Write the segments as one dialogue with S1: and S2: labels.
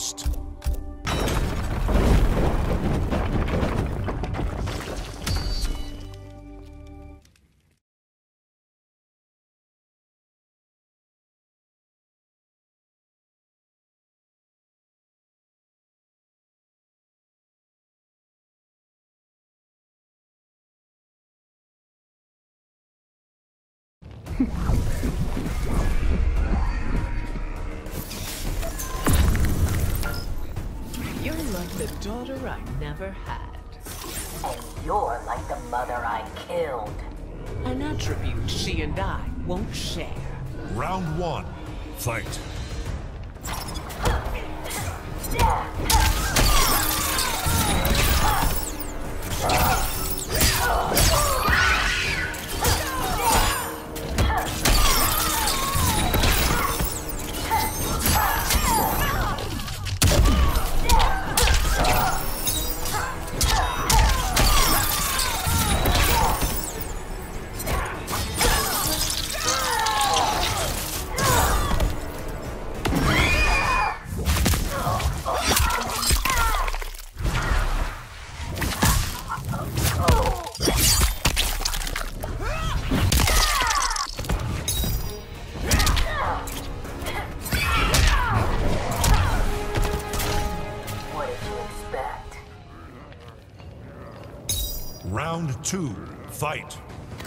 S1: lost.
S2: You're like the daughter I never had.
S3: And you're like the mother I killed.
S2: An attribute she and I won't share.
S1: Round 1. Fight. Round 2. Fight.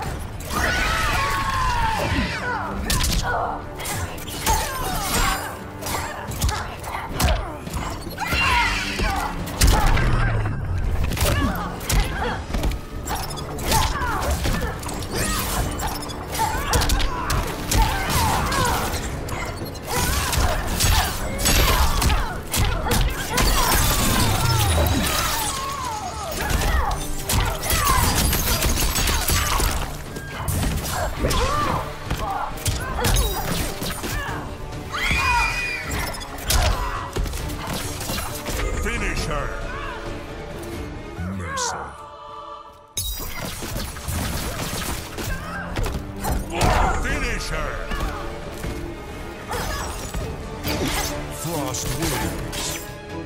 S1: Finish her. Mercy. Finish her. Frost wins.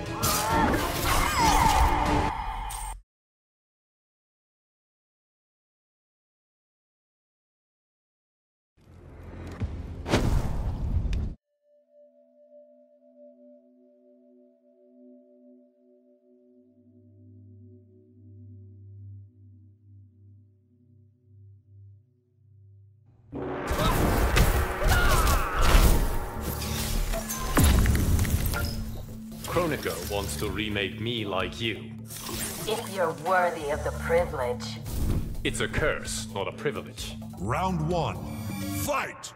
S4: Chronico wants to remake me like you.
S3: If you're worthy of the privilege.
S4: It's a curse, not a privilege.
S1: Round 1. Fight!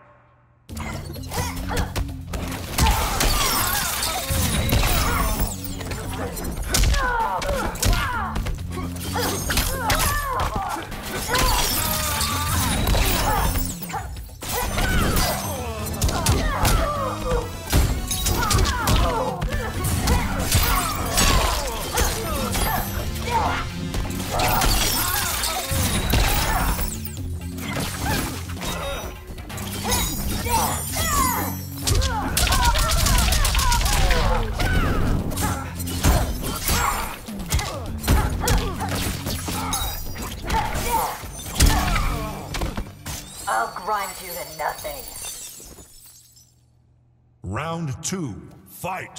S3: I'll grind you to nothing.
S1: Round 2. Fight!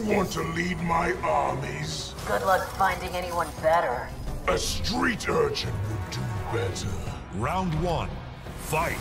S5: want to lead my armies?
S3: Good luck finding anyone better.
S5: A street urchin would do better.
S1: Round 1. Fight.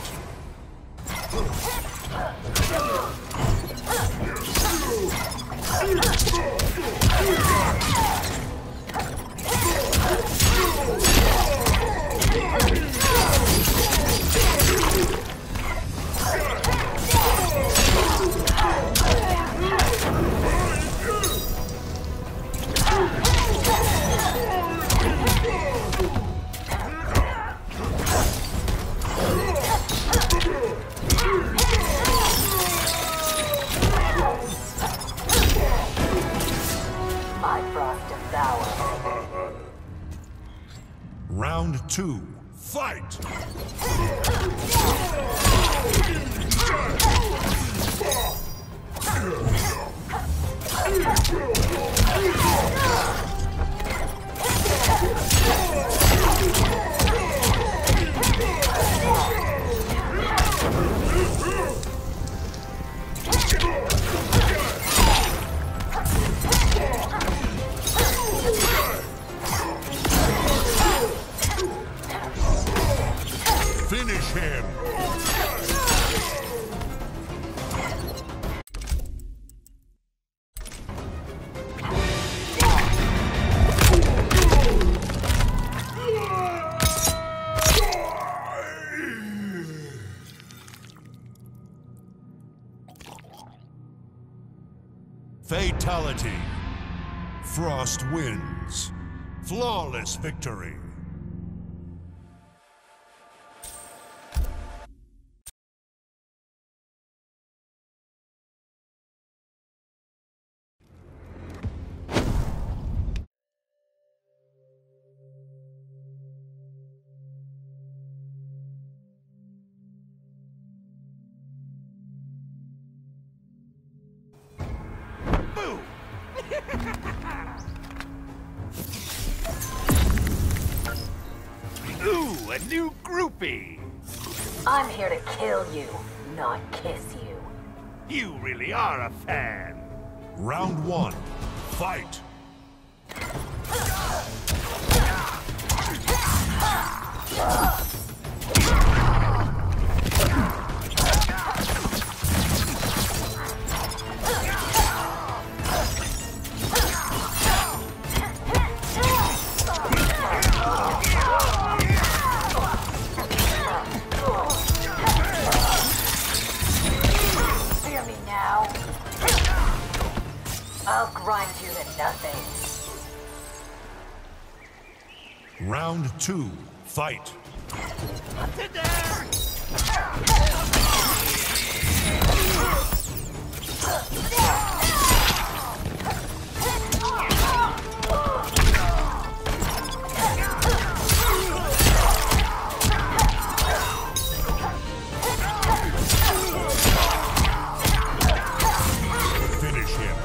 S3: My frost devour.
S1: Round 2. Fight. Finish him. Fatality. Frost wins. Flawless victory.
S6: Ooh, a new groupie!
S3: I'm here to kill you, not kiss you.
S6: You really are a fan!
S1: Round 1. Fight.
S3: Fear me now. I'll grind you to nothing.
S1: Round 2. Fight. Finish him.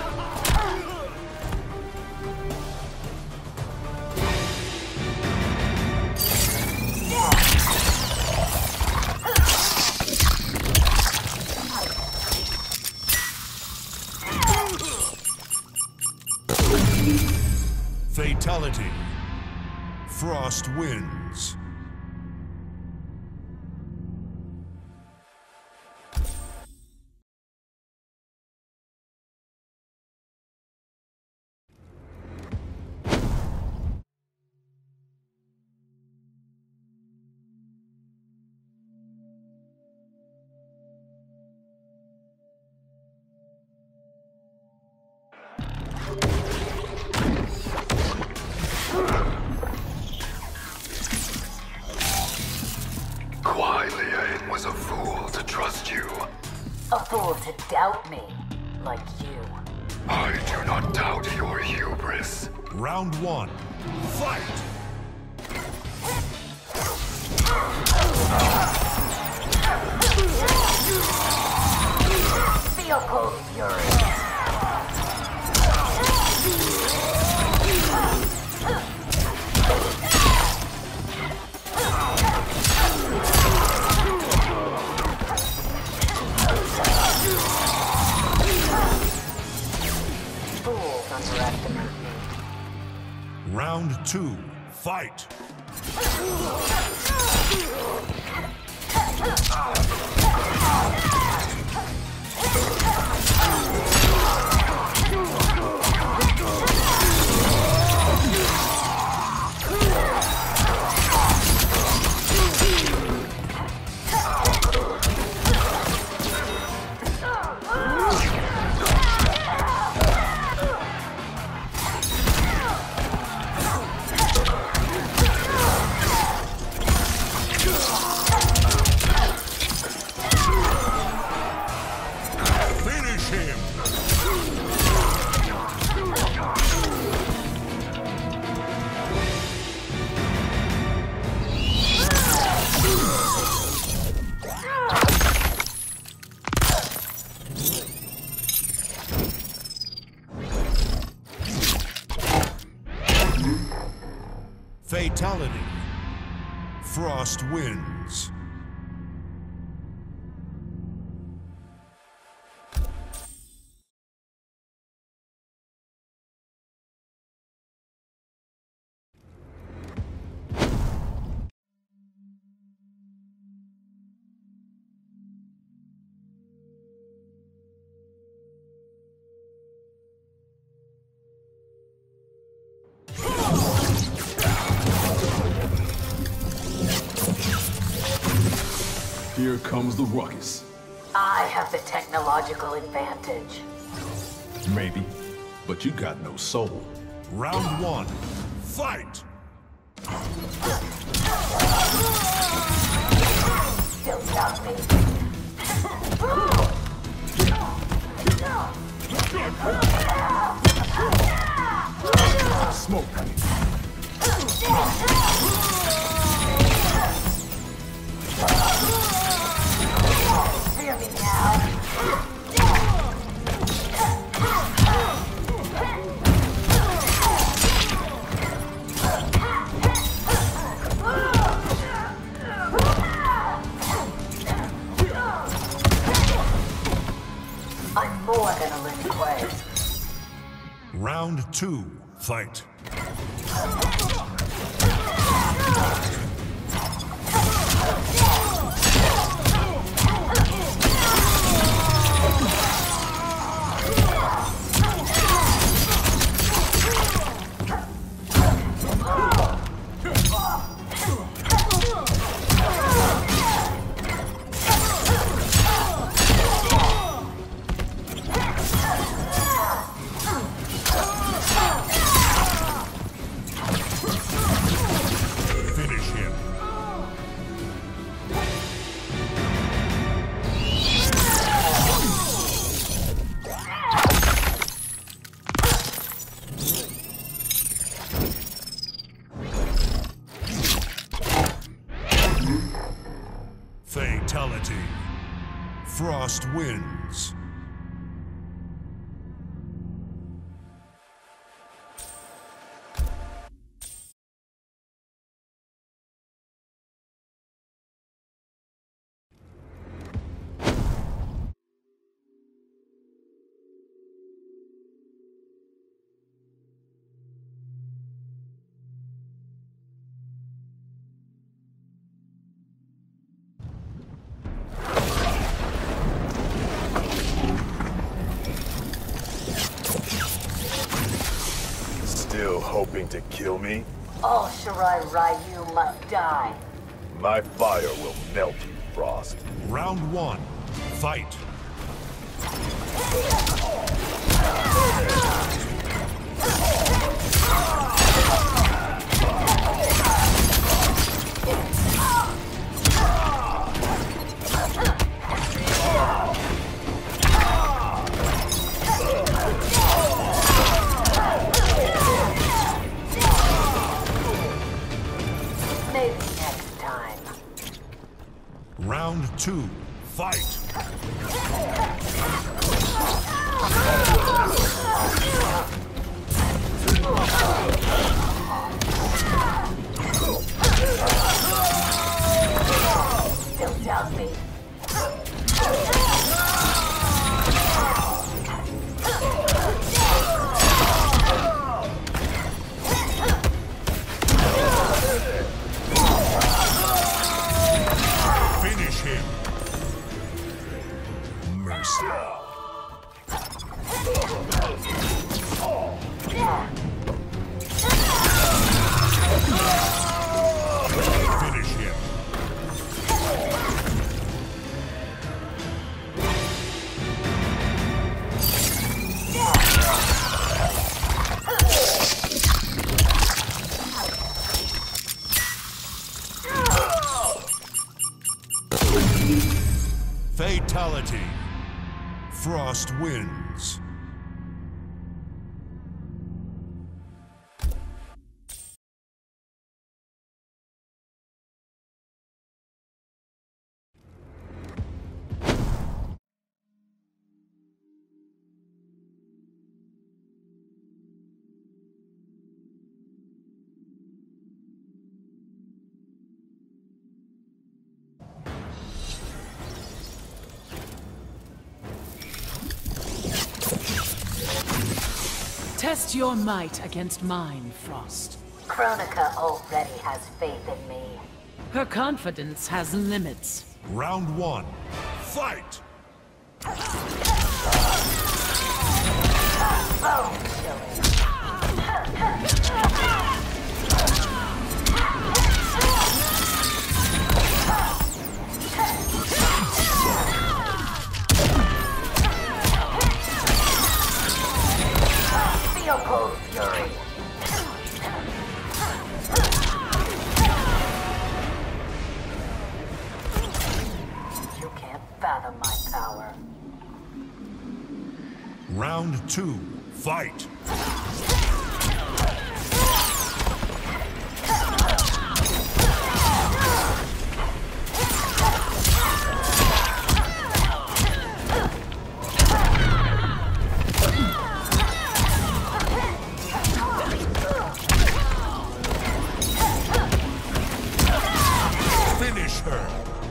S1: Fatality. Frost wins.
S5: Raiden was a fool to trust you.
S3: A fool to doubt me, like you.
S5: I do not doubt your hubris.
S1: Round 1. Fight!
S3: Feel cold fury.
S1: 2, fight! Fatality. Frost wins.
S7: Here comes the ruckus.
S3: I have the technological advantage.
S7: Maybe, but you got no soul.
S1: Round 1, fight!
S3: Still doubt me.
S7: Smoke.
S3: Hear me now. I'm more than a Lin Kuei.
S1: Round 2, fight! Fatality. Frost wins.
S5: Still hoping to kill me?
S3: All Shirai Ryu must die.
S5: My fire will melt you, Frost.
S1: Round 1, fight!
S3: Maybe next time.
S1: Round 2, fight!
S3: Still doubt me.
S1: mercy. Finish him. Fatality. Frost wins.
S2: Test your might against mine, Frost.
S3: Kronika already has faith in me.
S2: Her confidence has limits.
S1: Round one. Fight!
S3: Bone chilling. Feel cold fury. You can't fathom my power.
S1: Round two. Fight! Finish her!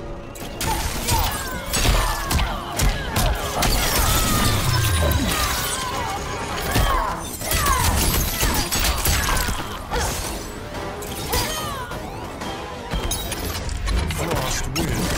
S1: Frost wins.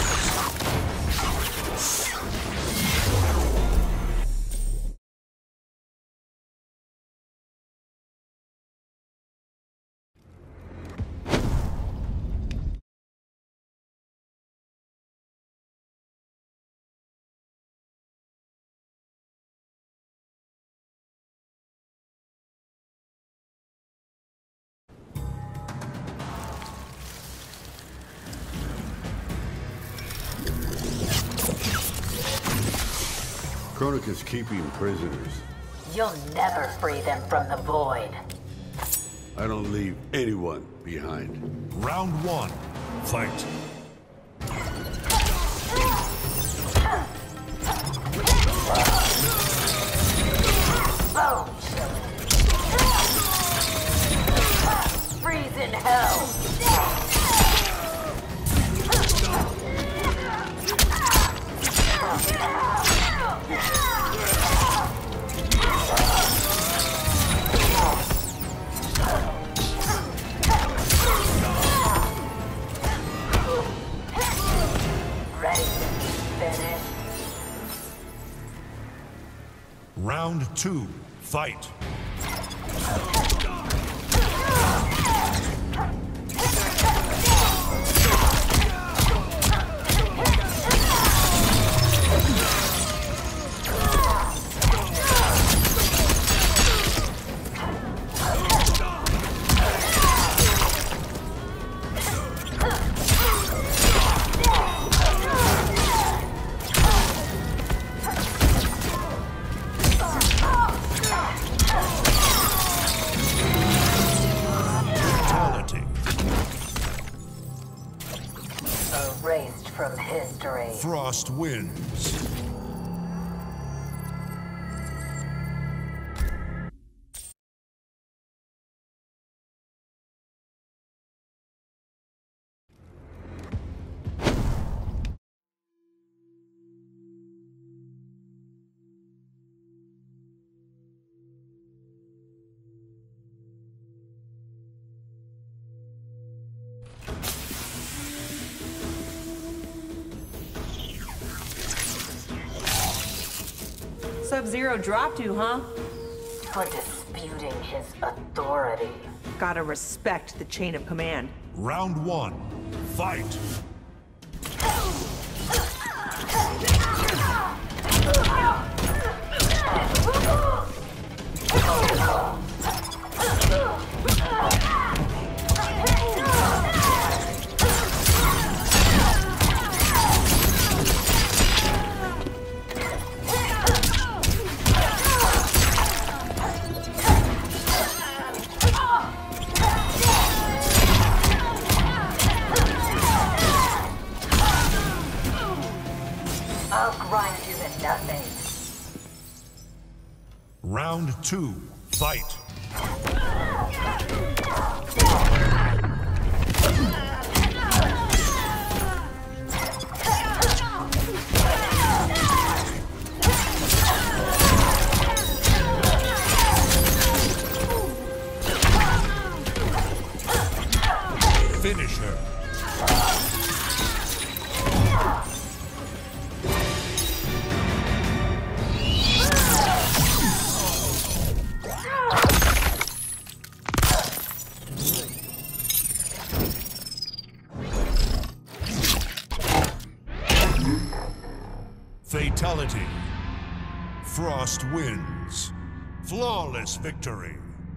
S8: Kronika's keeping prisoners.
S3: You'll never free them from the void.
S8: I don't leave anyone behind.
S1: Round one. Fight!
S3: Bone chilling. Freeze in hell. Ready to be finished?
S1: Round two. Fight! Brutality.
S3: Erased from history.
S1: Frost wins.
S9: Sub-Zero dropped you, huh?
S3: For disputing his authority.
S9: Gotta respect the chain of command.
S1: Round 1. Fight.
S3: I'll grind you to nothing.
S1: Round 2. Fight. Finish her. Fatality. Frost wins. Flawless victory.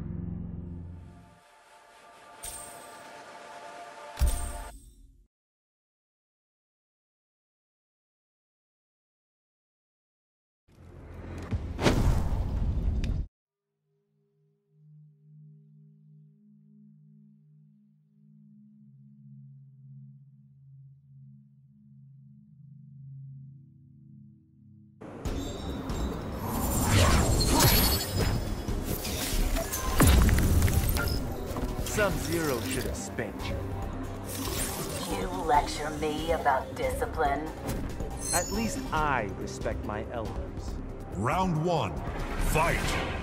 S10: Sub-Zero should have spanked you.
S3: You lecture me about discipline?
S10: At least I respect my elders.
S1: Round 1. Fight.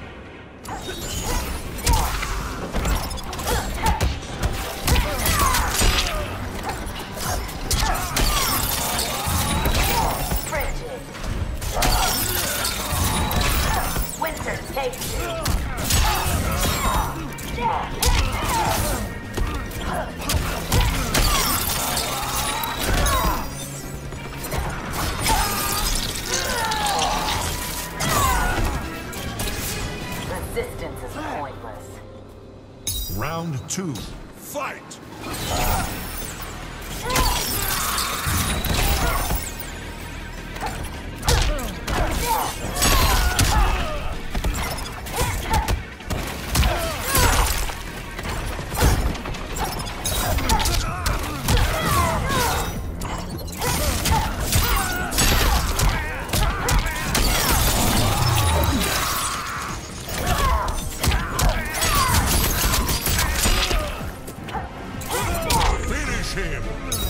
S3: Frigid. Winter takes you. Resistance is pointless.
S1: Round 2. Fight. Him.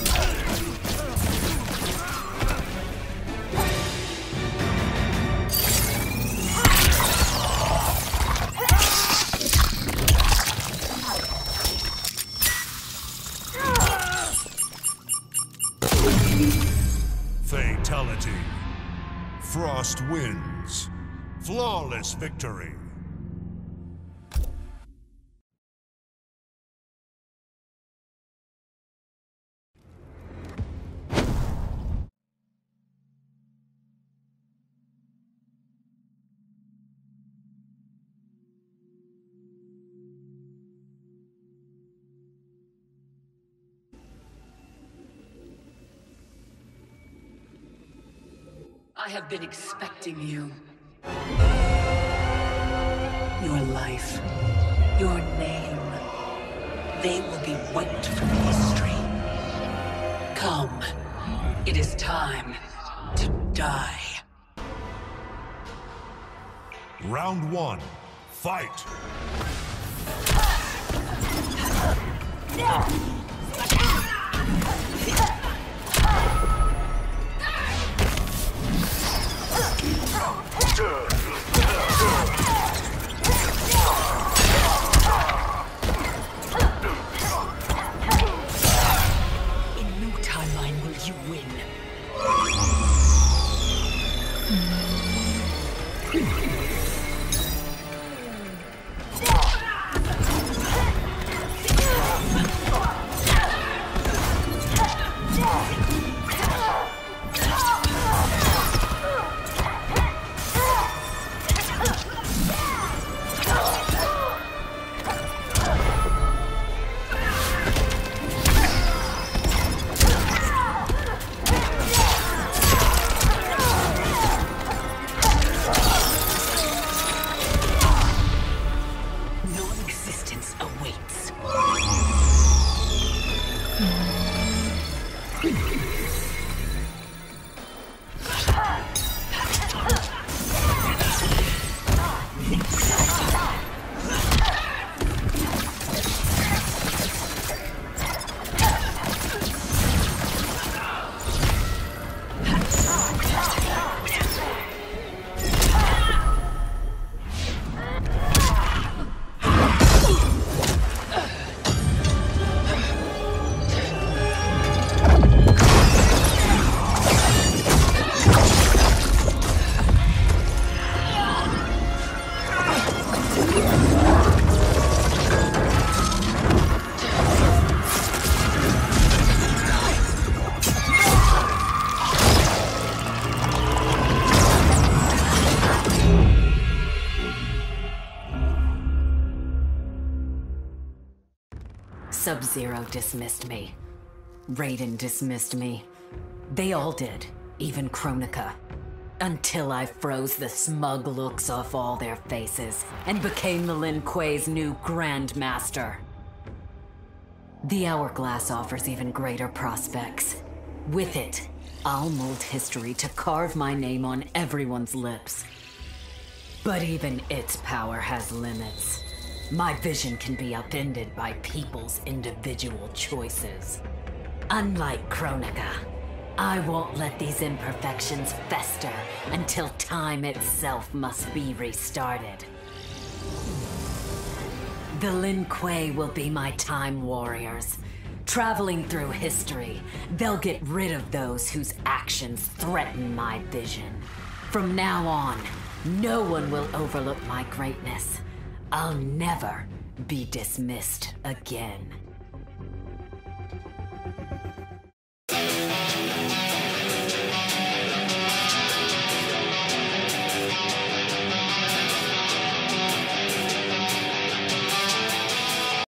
S1: Fatality. Frost wins. Flawless victory.
S2: I have been expecting you. Your life, your name, they will be wiped from history. Come, it is time to die.
S1: Round 1. Fight.
S2: In no timeline will you win.
S3: Sub-Zero dismissed me. Raiden dismissed me. They all did, even Kronika. Until I froze the smug looks off all their faces and became the Lin Kuei's new Grandmaster. The Hourglass offers even greater prospects. With it, I'll mold history to carve my name on everyone's lips. But even its power has limits. My vision can be upended by people's individual choices. Unlike Kronika, I won't let these imperfections fester until time itself must be restarted. The Lin Kuei will be my time warriors. Traveling through history, they'll get rid of those whose actions threaten my vision. From now on, no one will overlook my greatness. I'll never be dismissed again.